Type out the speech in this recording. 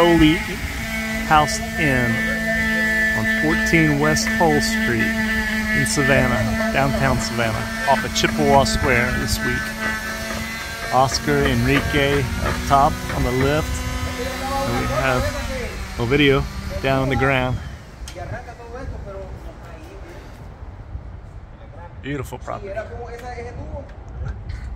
Foley House Inn on 14 West Hull Street in Savannah, downtown Savannah, off of Chippewa Square this week. Oscar, Enrique up top on the lift, and we have a video down on the ground. Beautiful property.